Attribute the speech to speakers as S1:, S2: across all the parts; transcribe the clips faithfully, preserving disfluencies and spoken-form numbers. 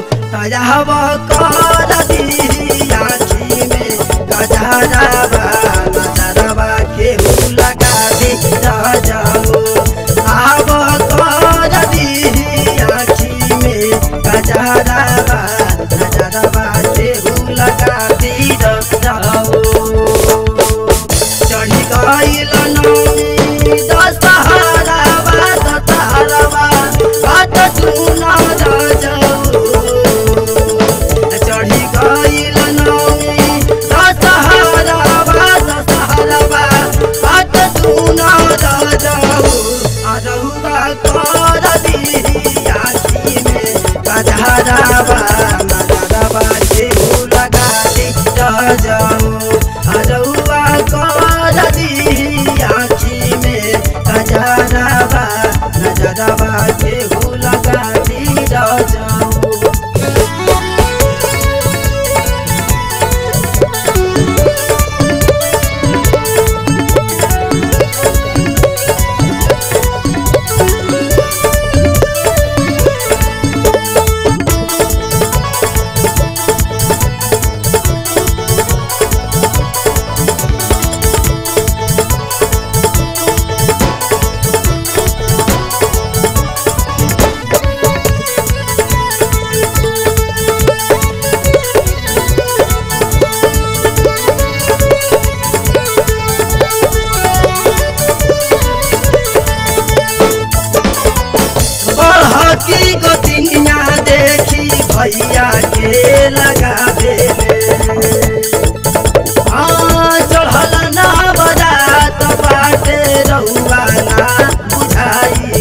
S1: तयाव कर दी आँखी में गजरावा नजरवा केहू लगा दी जाओ आव कर दी आँखी में गजरावा नजरवा केहू लगा दी जाओ चढ़ी गइल नौमी दशहरावा दशहरावा बात सुना जाओ चढ़ी गइल नौमी दशहरावा दशहरावा बात सुना जाओ अरहुआ कर दी आँखी में गजरावा नजरवा केहू लगा दी जाओ अरहुआ कर दी आँखी में गजरावा नजरवा केहू लगा दी जाओ की गोतिनिया देखी भैया के लगावे हाँ चढ़ल ना बरात बाटे रहुआ ना बुझाई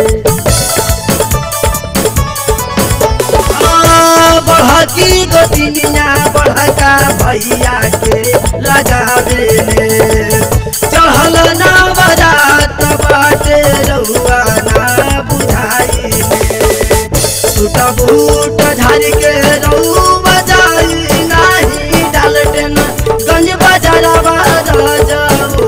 S1: बढ़की गोतिनिया बढ़का भैया के लगावे चढ़ल ना बरात बाटे रहुआ ना बुझाई बूट झाड़ के रहू बजाई नहीं डालटेन गंज बजरवा जाओ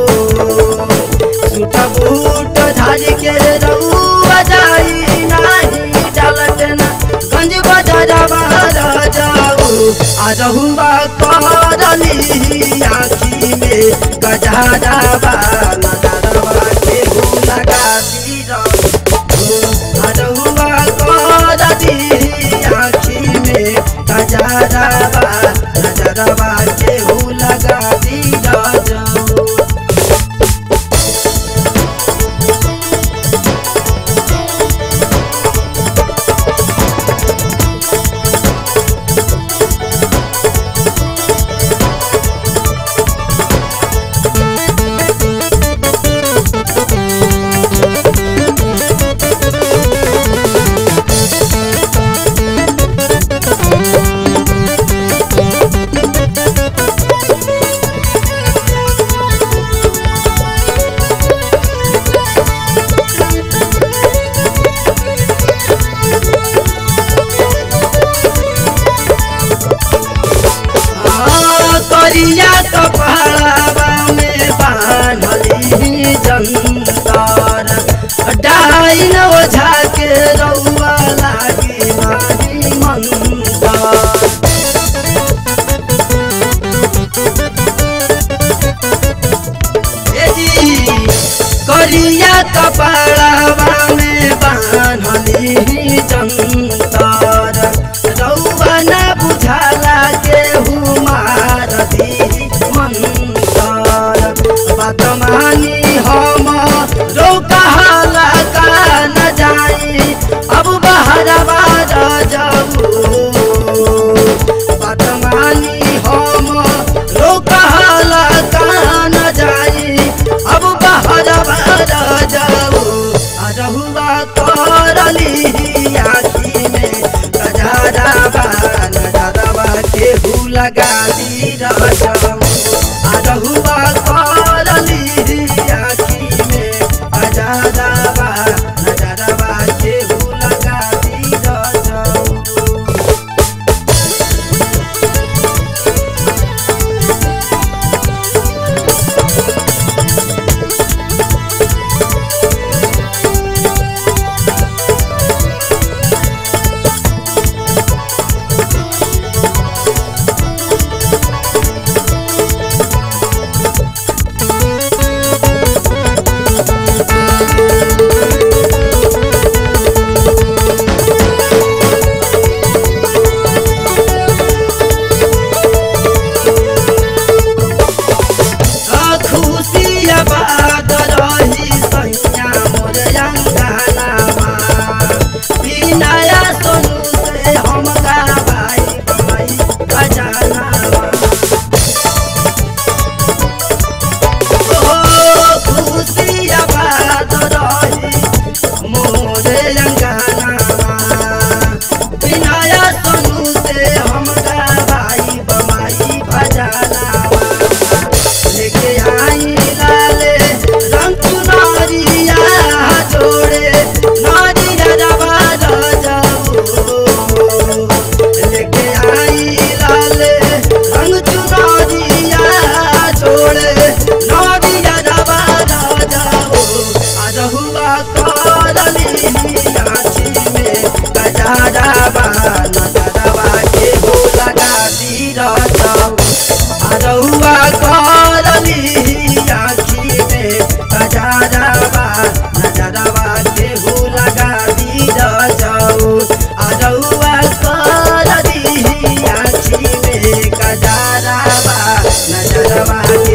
S1: सूटा बूट झाड़ के रहू बजाई नहीं डालटेन गंज बजरवा जाओ अरहुआ कर दी आँखी में गजरावा नजरवा केहू लगा दी अरहुआ कर दी आँखी में गजरावा नजरवा केहू लगा दी जाओ करिया कपड़ावा में बांधली जंतर डाइन ओझा के रउआ लागी माही मंतर करिया कपड़ावा में बांधली जंतर रउआ न बुझाला केहू मारती मंतर बदमानी हम रो कहाला का न जाई अब बहरवा जाऊ बदमानी हम रो कहाला का न जाई अब बहरवा जाऊ अरहुआ कर दी आँखी में गजरावा नजरवा केहू लगा दी जाओ अरहुआ कर दी आँखी में गजरावा नजरवा केहू लगा दी जाओ घरवा के